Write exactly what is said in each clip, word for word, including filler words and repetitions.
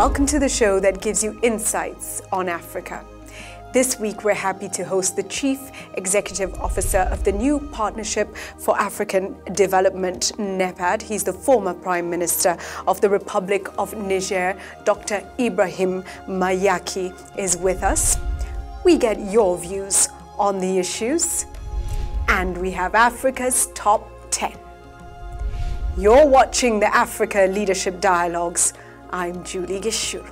Welcome to the show that gives you insights on Africa. This week, we're happy to host the Chief Executive Officer of the new Partnership for African Development, NEPAD. He's the former Prime Minister of the Republic of Niger. Doctor Ibrahim Mayaki is with us. We get your views on the issues, and we have Africa's top ten. You're watching the Africa Leadership Dialogues. I'm Julie Gichuru.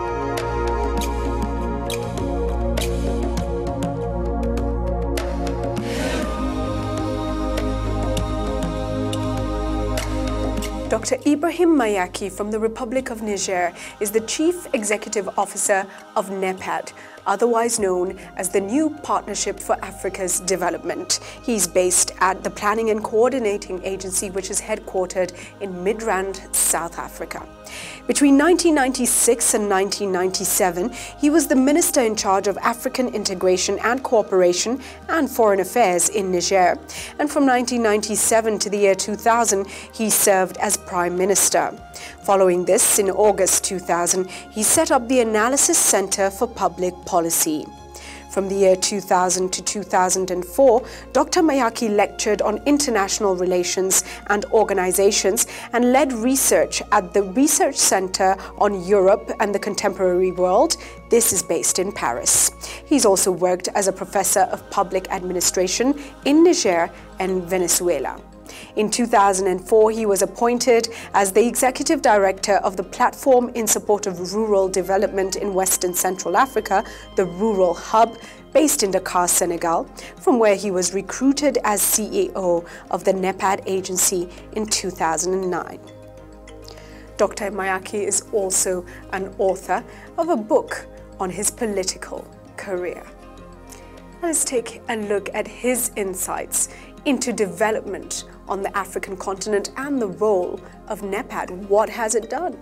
Doctor Ibrahim Mayaki from the Republic of Niger is the Chief Executive Officer of NEPAD, otherwise known as the New Partnership for Africa's Development. He's based at the Planning and Coordinating Agency, which is headquartered in Midrand, South Africa. Between nineteen ninety-six and nineteen ninety-seven, he was the Minister in charge of African Integration and Cooperation and Foreign Affairs in Niger. And from nineteen ninety-seven to the year two thousand, he served as Prime Minister. Following this, in August two thousand, he set up the Analysis Center for Public Policy. From the year two thousand to two thousand four, Doctor Mayaki lectured on international relations and organizations and led research at the Research Center on Europe and the Contemporary World. This is based in Paris. He's also worked as a professor of public administration in Niger and Venezuela. In two thousand four, he was appointed as the Executive Director of the Platform in Support of Rural Development in Western Central Africa, the Rural Hub, based in Dakar, Senegal, from where he was recruited as C E O of the NEPAD agency in two thousand nine. Doctor Mayaki is also an author of a book on his political career. Let's take a look at his insights into development on the African continent and the role of NEPAD. What has it done?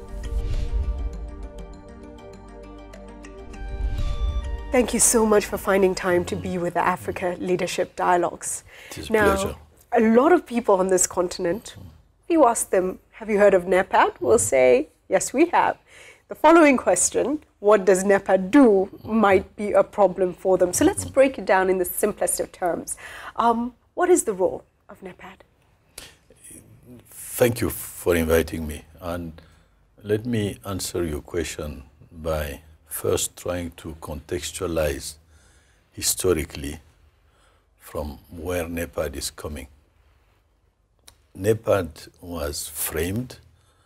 Thank you so much for finding time to be with the Africa Leadership Dialogues. It is a now, pleasure. A lot of people on this continent, if you ask them, have you heard of NEPAD? Will say, yes, we have. The following question, what does NEPAD do, might be a problem for them. So let's break it down in the simplest of terms. Um, what is the role of NEPAD? Thank you for inviting me. And let me answer your question by first trying to contextualize historically from where NEPAD is coming. NEPAD was framed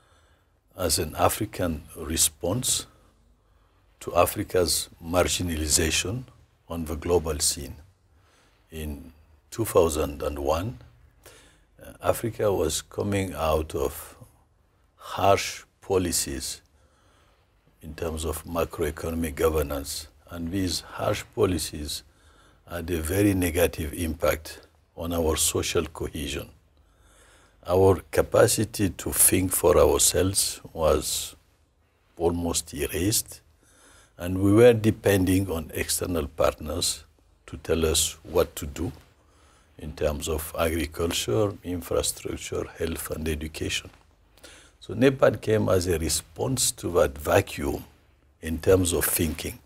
as an African response to Africa's marginalization on the global scene. In two thousand one, uh, Africa was coming out of harsh policies in terms of macroeconomic governance, and these harsh policies had a very negative impact on our social cohesion. Our capacity to think for ourselves was almost erased, and we were depending on external partners to tell us what to do in terms of agriculture, infrastructure, health, and education. So NEPAD came as a response to that vacuum in terms of thinking.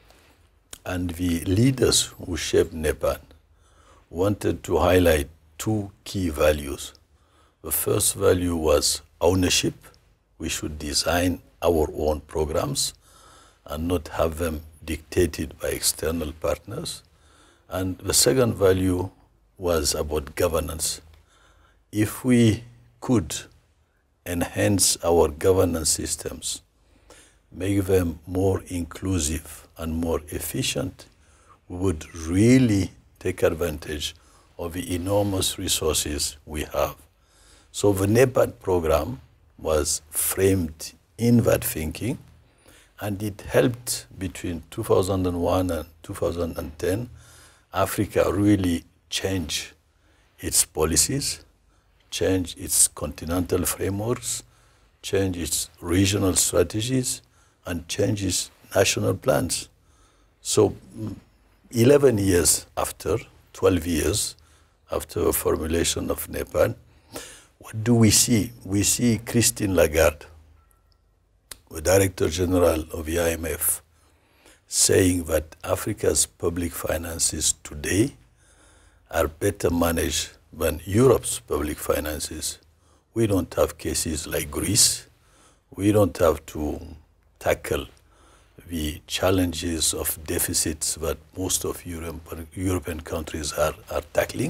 And the leaders who shaped NEPAD wanted to highlight two key values. The first value was ownership. We should design our own programs and not have them dictated by external partners. And the second value was about governance. If we could enhance our governance systems, make them more inclusive and more efficient, we would really take advantage of the enormous resources we have. So the NEPAD program was framed in that thinking, and it helped between two thousand one and two thousand ten, Africa really change its policies, change its continental frameworks, change its regional strategies, and change its national plans. So eleven years after, twelve years after the formulation of NEPAD, what do we see? We see Christine Lagarde the Director General of the I M F, saying that Africa's public finances today are better managed than Europe's public finances. We don't have cases like Greece. We don't have to tackle the challenges of deficits that most of Europe, European countries are, are tackling.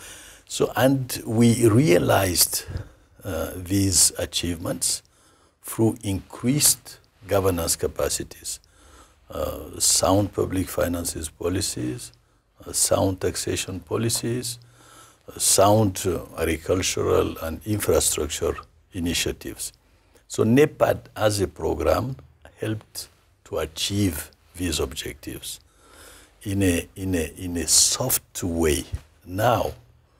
So, and we realized uh, these achievements through increased governance capacities, uh, sound public finances policies, uh, sound taxation policies, uh, sound uh, agricultural and infrastructure initiatives. So NEPAD as a program helped to achieve these objectives in a, in a, in a soft way. Now,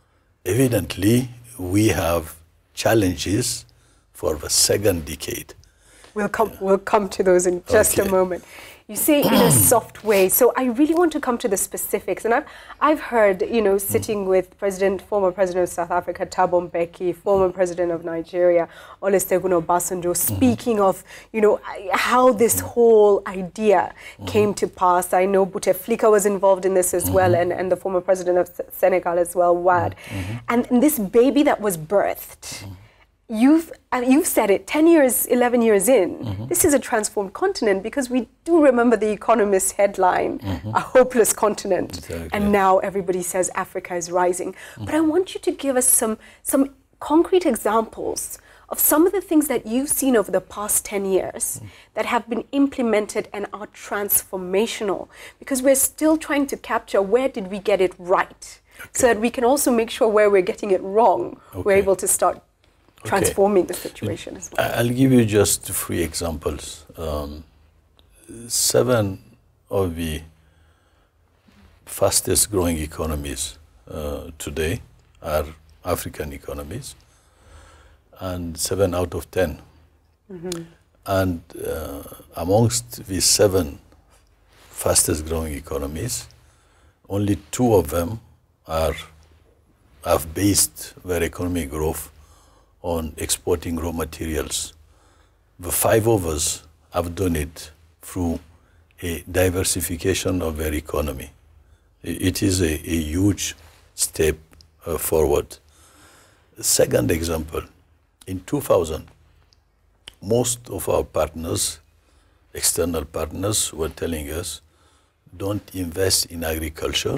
evidently, we have challenges for the second decade. We'll come, we'll come to those in just Okay. a moment. You say in a soft way, so I really want to come to the specifics. And I've, I've heard, you know, sitting with President, former President of South Africa, Thabo Mbeki, former President of Nigeria, Olusegun Obasanjo, speaking of, you know, how this whole idea came to pass. I know Bouteflika was involved in this as well, and, and the former President of Senegal as well, Wade. And, and this baby that was birthed, You've, uh, you've said it, ten years, eleven years in, mm-hmm. this is a transformed continent, because we do remember the Economist headline, mm-hmm. a hopeless continent, exactly. And now everybody says Africa is rising. Mm-hmm. But I want you to give us some, some concrete examples of some of the things that you've seen over the past ten years mm-hmm. that have been implemented and are transformational, because we're still trying to capture where did we get it right, okay. so that we can also make sure where we're getting it wrong, okay. we're able to start transforming okay. the situation as well. I'll give you just three examples. Um, seven of the fastest growing economies uh, today are African economies, and seven out of ten. Mm-hmm. And uh, amongst the seven fastest growing economies, only two of them are have based their economic growth on exporting raw materials. The five others have done it through a diversification of their economy. It is a, a huge step uh, forward. Second example, in two thousand, most of our partners, external partners, were telling us, don't invest in agriculture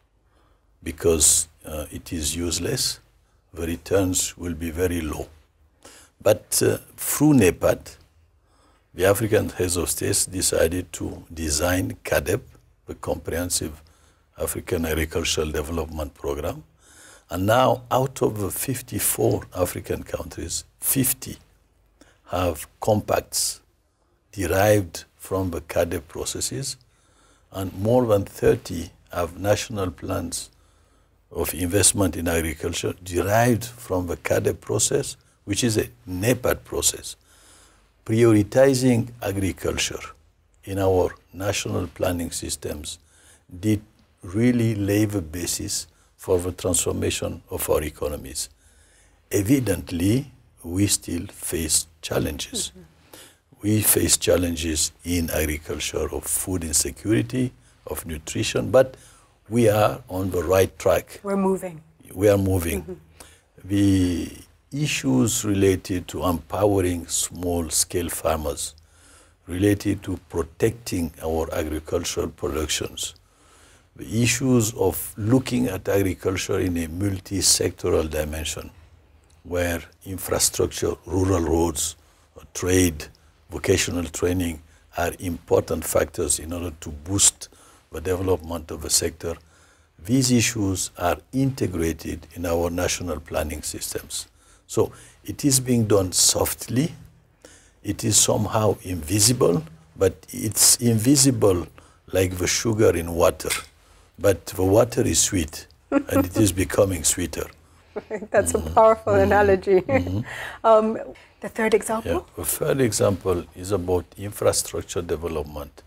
because uh, it is useless. The returns will be very low. But uh, through NEPAD, the African heads of states decided to design C A D E P, the Comprehensive African Agricultural Development Program. And now, out of the fifty-four African countries, fifty have compacts derived from the C A D E P processes, and more than thirty have national plans of investment in agriculture derived from the C A D E P process, which is a NEPAD process. Prioritizing agriculture in our national planning systems did really lay the basis for the transformation of our economies. Evidently, we still face challenges. Mm-hmm. We face challenges in agriculture of food insecurity, of nutrition, but we are on the right track. We're moving. We are moving. Mm-hmm. The issues related to empowering small-scale farmers, related to protecting our agricultural productions, the issues of looking at agriculture in a multi-sectoral dimension, where infrastructure, rural roads, trade, vocational training are important factors in order to boost the development of the sector. These issues are integrated in our national planning systems. So it is being done softly. It is somehow invisible, but it's invisible like the sugar in water. But the water is sweet, and it is becoming sweeter. That's mm-hmm. a powerful mm-hmm. analogy. Mm-hmm. um, the third example? Yeah, the third example is about infrastructure development.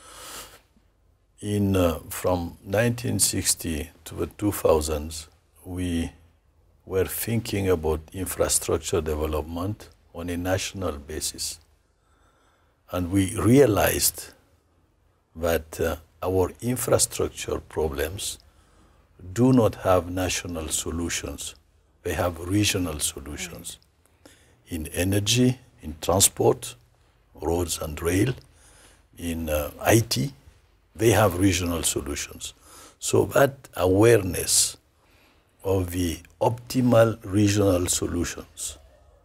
In, uh, from nineteen sixty to the two thousands, we were thinking about infrastructure development on a national basis. And we realized that uh, our infrastructure problems do not have national solutions. They have regional solutions. Right. In energy, in transport, roads and rail, in uh, I T, they have regional solutions. So that awareness of the optimal regional solutions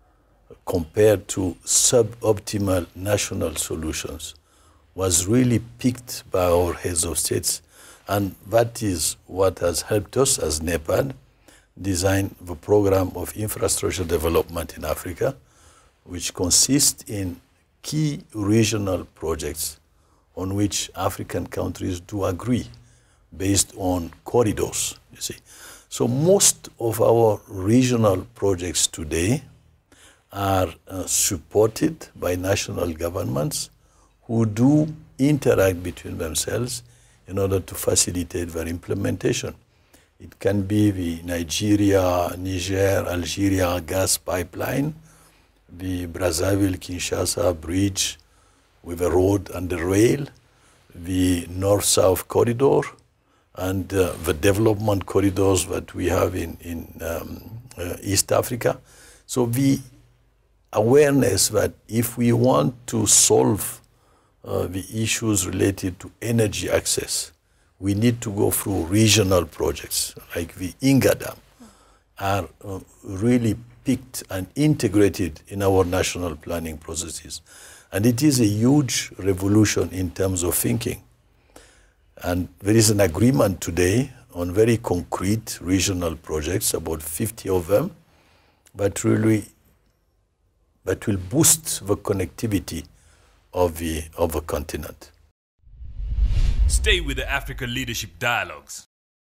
compared to suboptimal national solutions was really picked by our heads of states, and that is what has helped us as NEPAD design the program of infrastructure development in Africa, which consists in key regional projects on which African countries do agree based on corridors, you see. So most of our regional projects today are uh, supported by national governments who do interact between themselves in order to facilitate their implementation. It can be the Nigeria, Niger, Algeria gas pipeline, the Brazzaville-Kinshasa bridge with a road and a rail, the North-South corridor, and uh, the development corridors that we have in, in um, uh, East Africa. So the awareness that if we want to solve uh, the issues related to energy access, we need to go through regional projects like the Inga Dam are uh, really picked and integrated in our national planning processes. And it is a huge revolution in terms of thinking. And there is an agreement today on very concrete regional projects, about fifty of them, but really that will boost the connectivity of the, of the continent. Stay with the Africa Leadership Dialogues.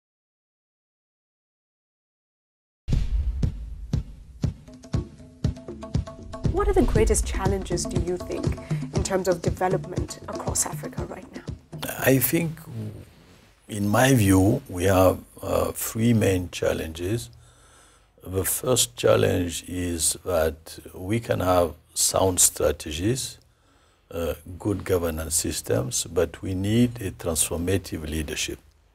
What are the greatest challenges, do you think, in terms of development across Africa right now? I think, in my view, we have uh, three main challenges. The first challenge is that we can have sound strategies, uh, good governance systems, but we need a transformative leadership.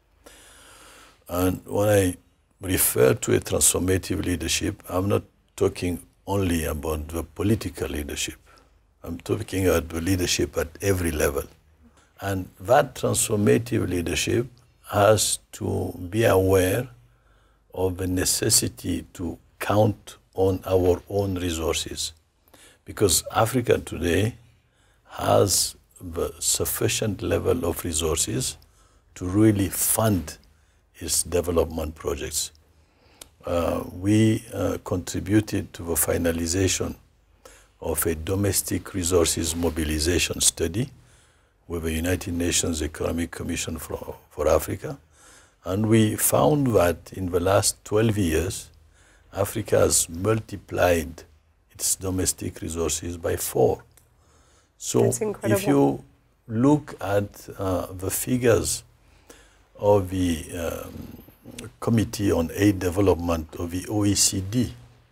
And when I refer to a transformative leadership, I'm not talking only about the political leadership. I'm talking about the leadership at every level. And that transformative leadership has to be aware of the necessity to count on our own resources. Because Africa today has the sufficient level of resources to really fund its development projects. Uh, we uh, contributed to the finalization of a domestic resources mobilization study with the United Nations Economic Commission for, for Africa. And we found that in the last twelve years, Africa has multiplied its domestic resources by four. So if you look at uh, the figures of the um, Committee on Aid Development of the O E C D,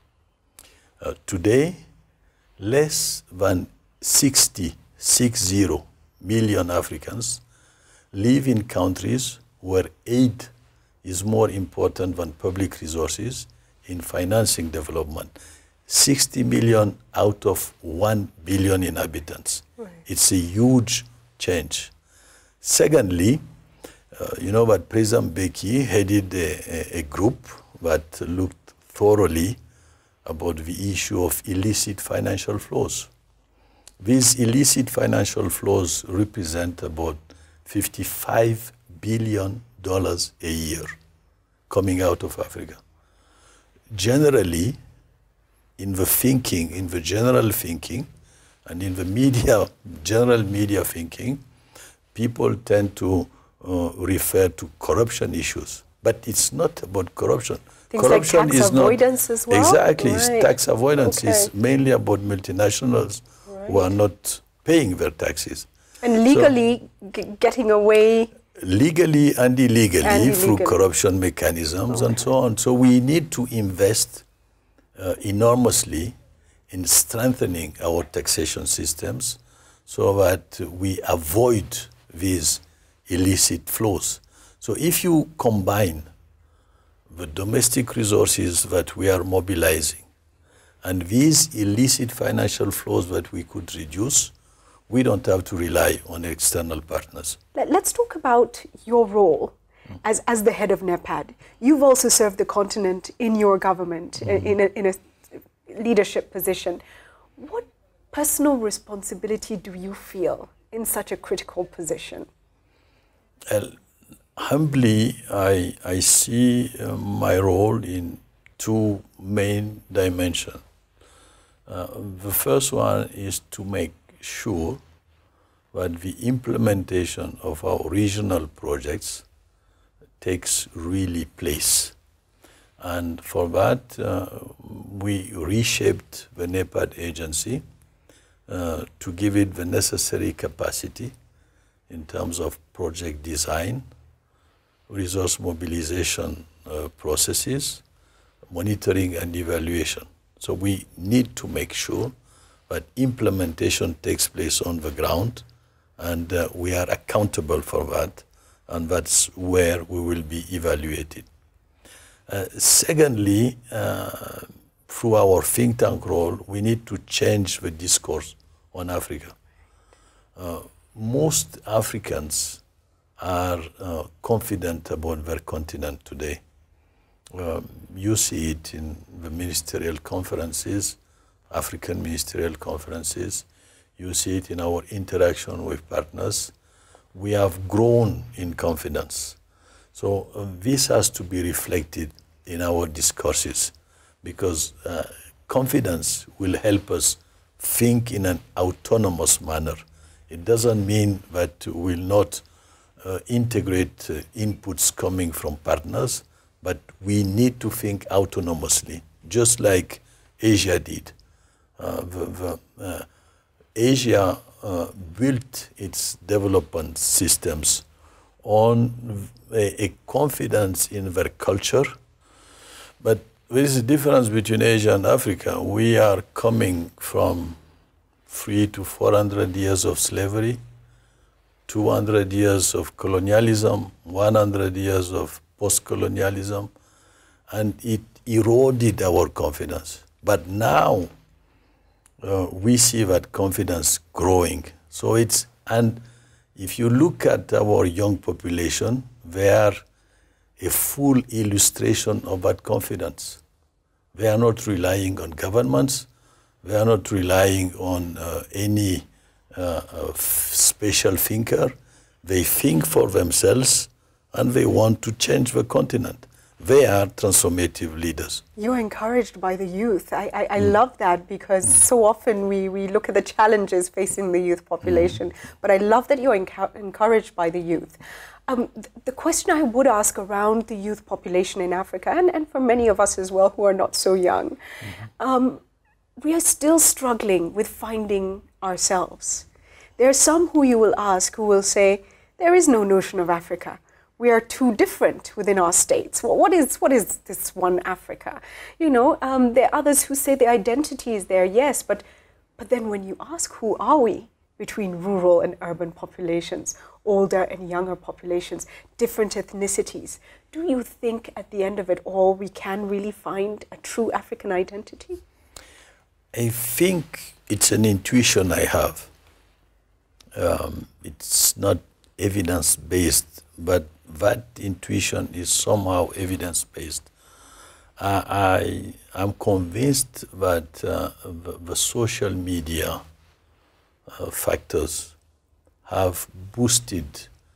uh, today, less than sixty, six zero million Africans live in countries where aid is more important than public resources in financing development. sixty million out of one billion inhabitants. Right. It's a huge change. Secondly, uh, you know that President Mayaki headed a, a, a group that looked thoroughly about the issue of illicit financial flows. These illicit financial flows represent about fifty-five billion dollars a year coming out of Africa. Generally, in the thinking, in the general thinking, and in the media, general media thinking, people tend to uh, refer to corruption issues. But it's not about corruption. Things corruption like tax is avoidance not, as well? Exactly, Right. it's tax avoidance. Okay. It's mainly about multinationals Right. who are not paying their taxes. And legally g getting away. Legally and illegally, And through illegally. corruption mechanisms Okay. and so on. So we need to invest uh, enormously in strengthening our taxation systems so that we avoid these illicit flows. So if you combine the domestic resources that we are mobilizing and these illicit financial flows that we could reduce, we don't have to rely on external partners. Let's talk about your role as, as the head of NEPAD. You've also served the continent in your government, mm-hmm. in, a, in a leadership position. What personal responsibility do you feel in such a critical position? Well, humbly, I, I see uh, my role in two main dimensions. Uh, the first one is to make sure that the implementation of our regional projects takes really place. And for that, uh, we reshaped the NEPAD agency uh, to give it the necessary capacity in terms of project design, resource mobilization uh, processes, monitoring and evaluation. So we need to make sure that implementation takes place on the ground, and uh, we are accountable for that, and that's where we will be evaluated. Uh, secondly, uh, through our think tank role, we need to change the discourse on Africa. Uh, most Africans are uh, confident about their continent today. Um, you see it in the ministerial conferences, African ministerial conferences. You see it in our interaction with partners. We have grown in confidence. So uh, this has to be reflected in our discourses, because uh, confidence will help us think in an autonomous manner. It doesn't mean that we will not uh, integrate uh, inputs coming from partners, but we need to think autonomously, just like Asia did. Uh, the, the, uh, Asia uh, built its development systems on a, a confidence in their culture, but there is a difference between Asia and Africa. We are coming from three to four hundred years of slavery, two hundred years of colonialism, one hundred years of post-colonialism, and it eroded our confidence. But now uh, we see that confidence growing. So it's, and if you look at our young population, they are a full illustration of that confidence. They are not relying on governments. They are not relying on uh, any uh, uh, special thinker. They think for themselves, and they want to change the continent. They are transformative leaders. You're encouraged by the youth. I, I, I mm. love that, because mm. so often we, we look at the challenges facing the youth population, mm. but I love that you're enc encouraged by the youth. Um, th the question I would ask around the youth population in Africa, and, and for many of us as well who are not so young, mm-hmm. um, we are still struggling with finding ourselves. There are some who you will ask who will say, there is no notion of Africa. We are too different within our states. Well, what is, what is this one Africa? You know, um, there are others who say the identity is there, yes, but, but then when you ask who are we between rural and urban populations, older and younger populations, different ethnicities, do you think at the end of it all we can really find a true African identity? I think it's an intuition I have. Um, it's not evidence-based, but that intuition is somehow evidence-based. Uh, I am convinced that uh, the, the social media uh, factors have boosted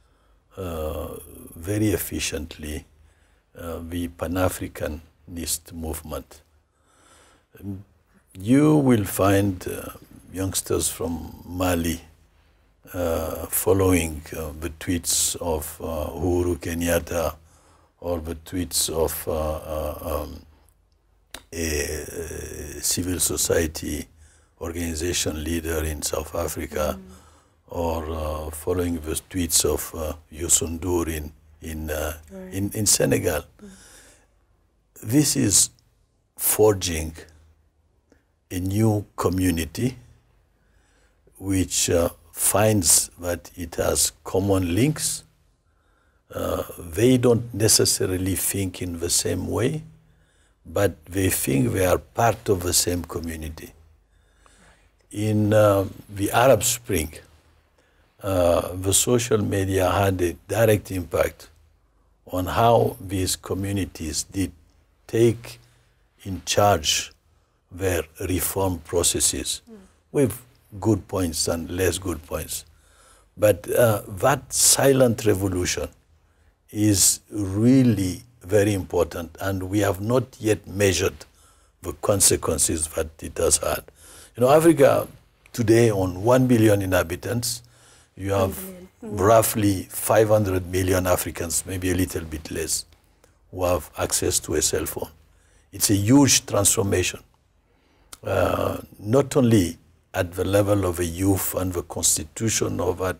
uh, very efficiently uh, the Pan-Africanist movement. Um, you will find uh, youngsters from Mali Uh, following uh, the tweets of uh, Uhuru Kenyatta, or the tweets of uh, uh, um, a, a civil society organization leader in South Africa, mm. or uh, following the tweets of uh, Youssou N'Dour in, in, uh, right. in, in Senegal. Mm. This is forging a new community which uh, finds that it has common links. Uh, they don't necessarily think in the same way, but they think they are part of the same community. In uh, the Arab Spring, uh, the social media had a direct impact on how these communities did take in charge their reform processes, mm. with good points and less good points. But uh, that silent revolution is really very important, and we have not yet measured the consequences that it has had. You know, Africa today, on one billion inhabitants, you have mm-hmm. roughly five hundred million Africans, maybe a little bit less, who have access to a cell phone. It's a huge transformation, uh, not only at the level of a youth and the constitution of a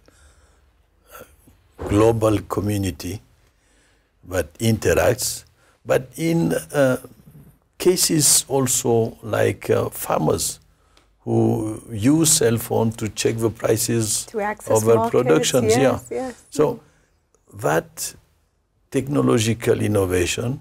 global community that interacts, but in uh, cases also like uh, farmers who use cell phone to check the prices to access of their markets, productions. yes, yeah. yes. So that technological innovation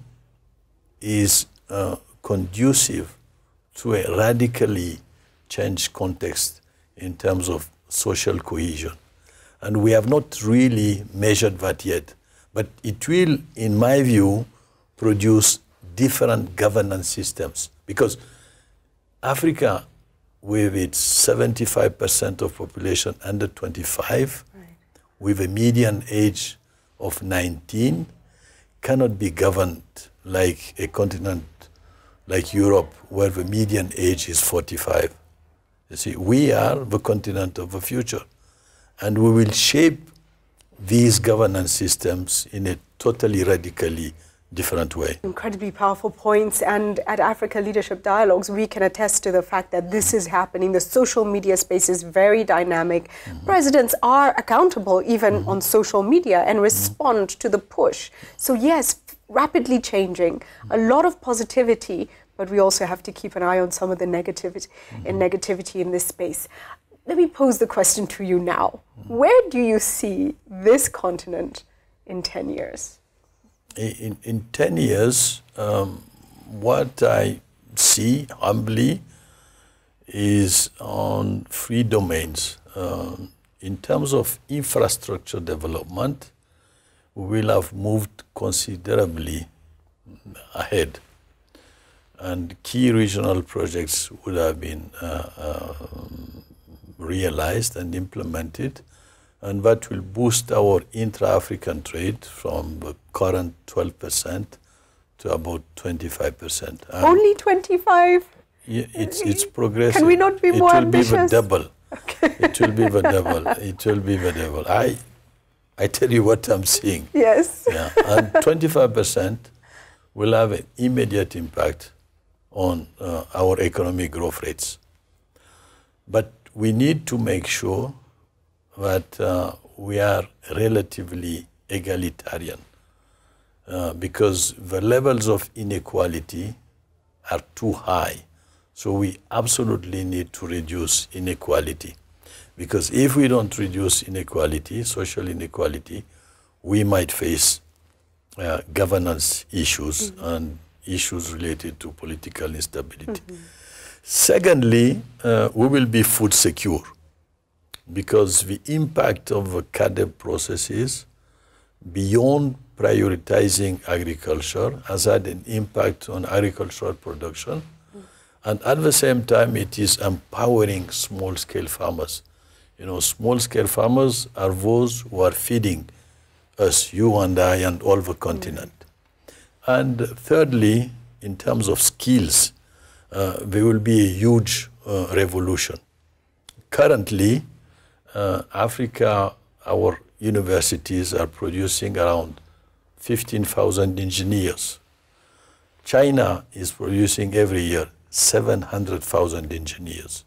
is uh, conducive to a radically changed context in terms of social cohesion. And we have not really measured that yet. But it will, in my view, produce different governance systems. Because Africa, with its seventy-five percent of population under twenty-five, right. with a median age of nineteen, cannot be governed like a continent like Europe, where the median age is forty-five. You see, we are the continent of the future. And we will shape these governance systems in a totally radically different way. Incredibly powerful points, and at Africa Leadership Dialogues we can attest to the fact that this is happening. The social media space is very dynamic. Mm-hmm. Presidents are accountable even mm-hmm. on social media and respond mm-hmm. to the push. So yes, rapidly changing, mm-hmm. a lot of positivity, but we also have to keep an eye on some of the negativity mm-hmm. and negativity in this space. Let me pose the question to you now. Where do you see this continent in ten years? In, in ten years, um, what I see humbly is on three domains. Um, in terms of infrastructure development, we will have moved considerably ahead. And key regional projects would have been uh, uh, realized and implemented, and that will boost our intra-African trade from the current twelve percent to about twenty-five percent. Only twenty-five? Yeah, it's, it's progressive. Can we not be more ambitious? It will be the double. Okay. It will be the double. It will be the double. I, I tell you what I'm seeing. Yes. Yeah, and twenty-five percent will have an immediate impact on uh, our economic growth rates. But we need to make sure that uh, we are relatively egalitarian uh, because the levels of inequality are too high. So we absolutely need to reduce inequality, because if we don't reduce inequality, social inequality, we might face uh, governance issues mm-hmm. and issues related to political instability. Mm-hmm. Secondly, uh, we will be food secure, because the impact of the C A D E B processes, beyond prioritizing agriculture, has had an impact on agricultural production. Mm. And at the same time, it is empowering small-scale farmers. You know, small-scale farmers are those who are feeding us, you and I, and all the continent. Mm. And thirdly, in terms of skills, uh, there will be a huge uh, revolution. Currently, uh, Africa, our universities are producing around fifteen thousand engineers. China is producing every year seven hundred thousand engineers.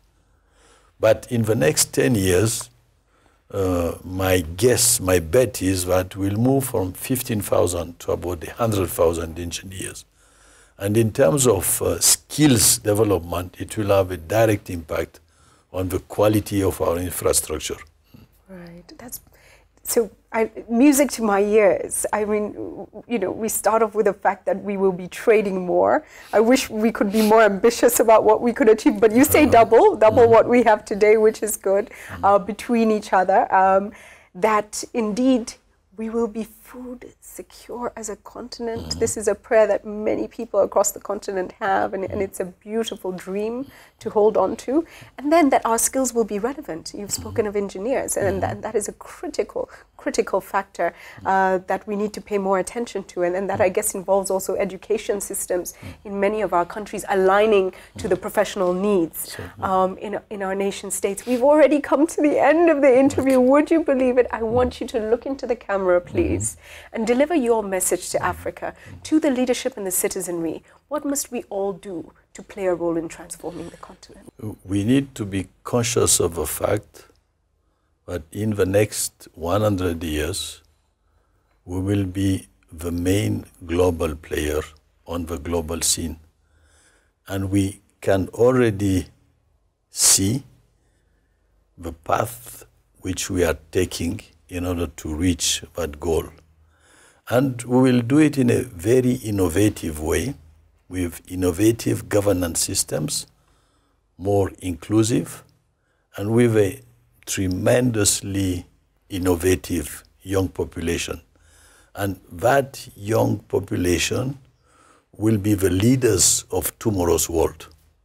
But in the next ten years, uh, my guess, my bet is that we'll move from fifteen thousand to about one hundred thousand engineers. And in terms of uh, skills development, it will have a direct impact on the quality of our infrastructure. Right. That's so. I, music to my ears. I mean, you know, we start off with the fact that we will be trading more. I wish we could be more ambitious about what we could achieve, but you say uh-huh. double, double mm-hmm. what we have today, which is good, mm-hmm. uh, between each other. Um, that indeed we will be food secure as a continent. Mm-hmm. This is a prayer that many people across the continent have, and, and it's a beautiful dream to hold on to. And then that our skills will be relevant. You've spoken of engineers, and that, that is a critical, critical factor uh, that we need to pay more attention to. And, and that, I guess, involves also education systems in many of our countries aligning to the professional needs um, in, in our nation states. We've already come to the end of the interview. Would you believe it? I want you to look into the camera, please, and deliver your message to Africa, to the leadership and the citizenry. What must we all do to play a role in transforming the continent? We need to be conscious of the fact that in the next one hundred years, we will be the main global player on the global scene. And we can already see the path which we are taking in order to reach that goal. And we will do it in a very innovative way, with innovative governance systems, more inclusive, and with a tremendously innovative young population. And that young population will be the leaders of tomorrow's world.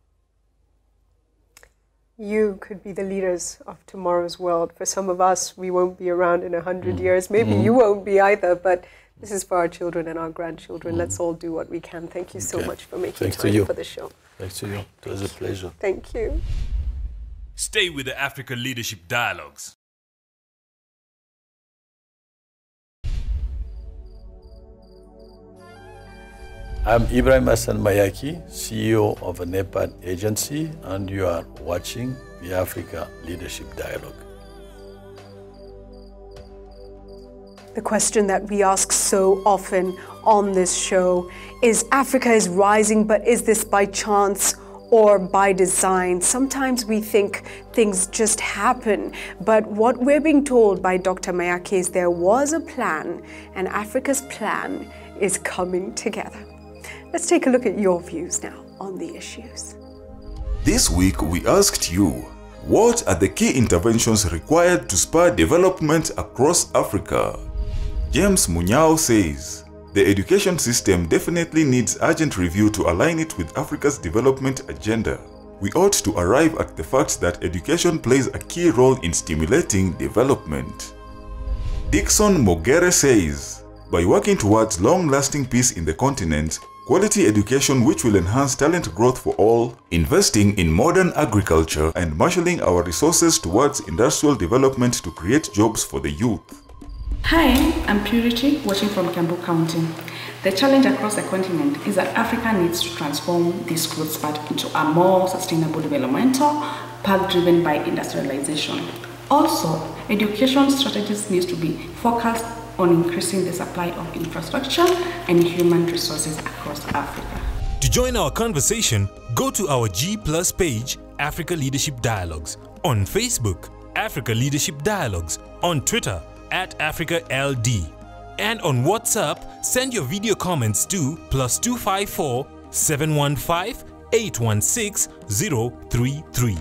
You could be the leaders of tomorrow's world. For some of us, we won't be around in a hundred mm. years. Maybe mm. you won't be either, but this is for our children and our grandchildren. Mm. Let's all do what we can. Thank you so okay. much for making Thanks time for the show. Thanks to you. It was a pleasure. Thank you. Stay with the Africa Leadership Dialogues. I'm Ibrahim Mayaki, C E O of a NEPAD agency, and you are watching the Africa Leadership Dialogue. The question that we ask so often on this show is, Africa is rising, but is this by chance or by design? Sometimes we think things just happen, but what we're being told by Doctor Mayaki is there was a plan, and Africa's plan is coming together. Let's take a look at your views now on the issues. This week we asked you, what are the key interventions required to spur development across Africa? James Munyao says, the education system definitely needs urgent review to align it with Africa's development agenda. We ought to arrive at the fact that education plays a key role in stimulating development. Dixon Mogere says, by working towards long-lasting peace in the continent, quality education which will enhance talent growth for all, investing in modern agriculture, and marshalling our resources towards industrial development to create jobs for the youth. Hi, I'm Purity, watching from Kiambu County. The challenge across the continent is that Africa needs to transform this growth path into a more sustainable developmental path driven by industrialization. Also, education strategies need to be focused on increasing the supply of infrastructure and human resources across Africa. To join our conversation, go to our G Plus page, Africa Leadership Dialogues, on Facebook, Africa Leadership Dialogues, on Twitter, at Africa L D, and on WhatsApp, send your video comments to plus two five four, seven one five, eight one six, zero three three.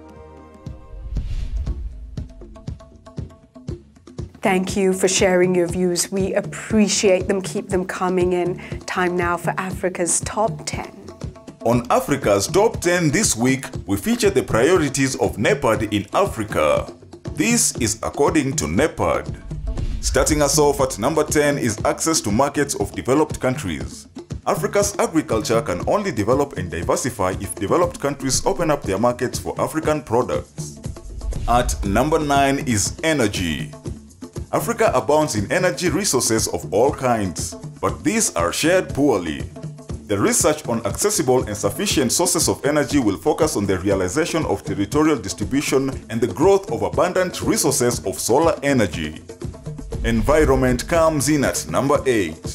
Thank you for sharing your views. We appreciate them. Keep them coming in. Time now for Africa's Top ten. On Africa's Top ten this week, we feature the priorities of NEPAD in Africa. This is according to NEPAD. Starting us off at number ten is access to markets of developed countries. Africa's agriculture can only develop and diversify if developed countries open up their markets for African products. At number nine is energy. Africa abounds in energy resources of all kinds, but these are shared poorly. The research on accessible and sufficient sources of energy will focus on the realization of territorial distribution and the growth of abundant resources of solar energy. Environment comes in at number eight.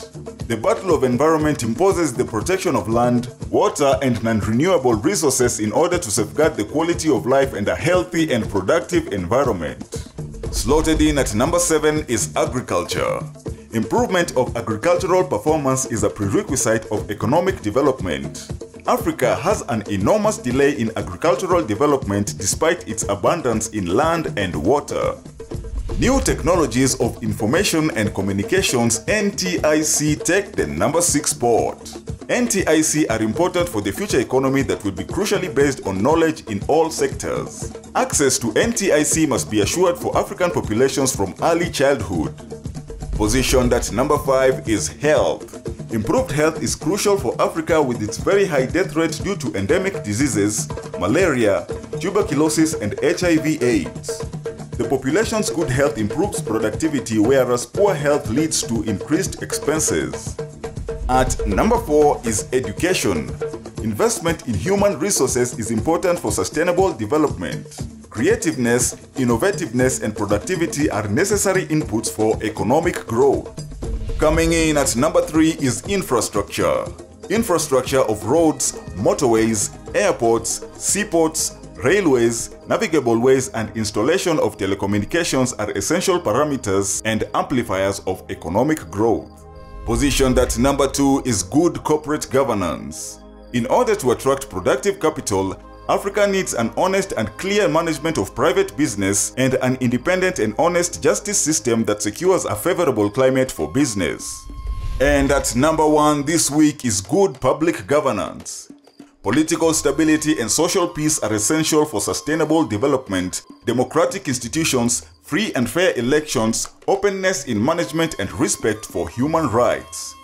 The battle of environment imposes the protection of land, water, and non-renewable resources in order to safeguard the quality of life and a healthy and productive environment. Slotted in at number seven is agriculture. Improvement of agricultural performance is a prerequisite of economic development. Africa has an enormous delay in agricultural development despite its abundance in land and water. New technologies of information and communications N T I C take the number six spot. N T I C are important for the future economy that will be crucially based on knowledge in all sectors. Access to N T I C must be assured for African populations from early childhood. Positioned at number five is health. Improved health is crucial for Africa with its very high death rate due to endemic diseases, malaria, tuberculosis, and H I V AIDS. The population's good health improves productivity, whereas poor health leads to increased expenses. At number four is education. Investment in human resources is important for sustainable development. Creativeness, innovativeness, and productivity are necessary inputs for economic growth. Coming in at number three is infrastructure. Infrastructure of roads, motorways, airports, seaports, railways, navigable ways, and installation of telecommunications are essential parameters and amplifiers of economic growth. Positioned at number two is good corporate governance. In order to attract productive capital, Africa needs an honest and clear management of private business and an independent and honest justice system that secures a favorable climate for business. And at number one this week is good public governance. Political stability and social peace are essential for sustainable development, democratic institutions, free and fair elections, openness in management, and respect for human rights.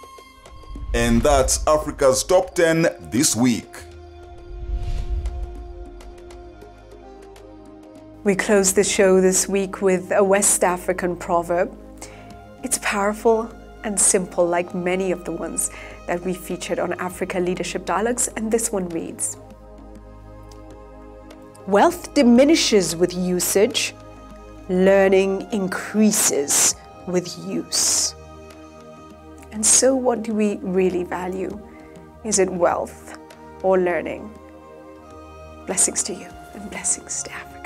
And that's Africa's Top ten this week. We close the show this week with a West African proverb. It's powerful and simple, like many of the ones that we featured on Africa Leadership Dialogues, and this one reads: wealth diminishes with usage, learning increases with use. And so what do we really value? Is it wealth or learning? Blessings to you and blessings to Africa.